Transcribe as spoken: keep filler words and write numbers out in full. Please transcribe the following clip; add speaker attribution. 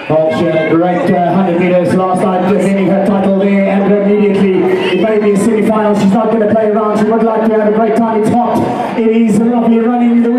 Speaker 1: Well, she had a great uh, one hundred metres last night, defending her title there, and immediately it may be a semi-final. She's not going to play around. She would like to have a great time. It's hot. It is lovely running. The